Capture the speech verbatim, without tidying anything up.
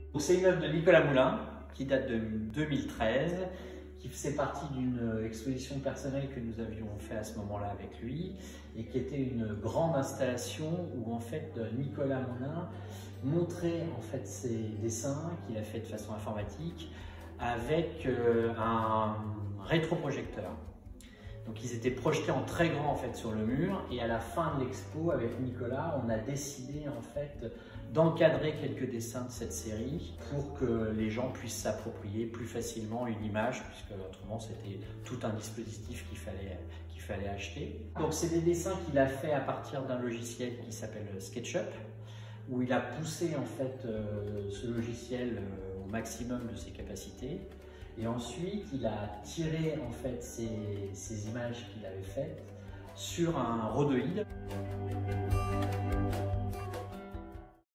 C'est une œuvre de Nicolas Moulin qui date de deux mille treize, qui faisait partie d'une exposition personnelle que nous avions fait à ce moment-là avec lui et qui était une grande installation où en fait Nicolas Moulin montrait en fait ses dessins qu'il a fait de façon informatique avec un rétroprojecteur. Donc ils étaient projetés en très grand en fait sur le mur, et à la fin de l'expo avec Nicolas, on a décidé en fait d'encadrer quelques dessins de cette série pour que les gens puissent s'approprier plus facilement une image, puisque autrement c'était tout un dispositif qu'il fallait, qu'il fallait acheter. Donc c'est des dessins qu'il a fait à partir d'un logiciel qui s'appelle SketchUp, où il a poussé en fait euh, ce logiciel euh, au maximum de ses capacités. Et ensuite, il a tiré en fait ces, ces images qu'il avait faites sur un rhodoïde.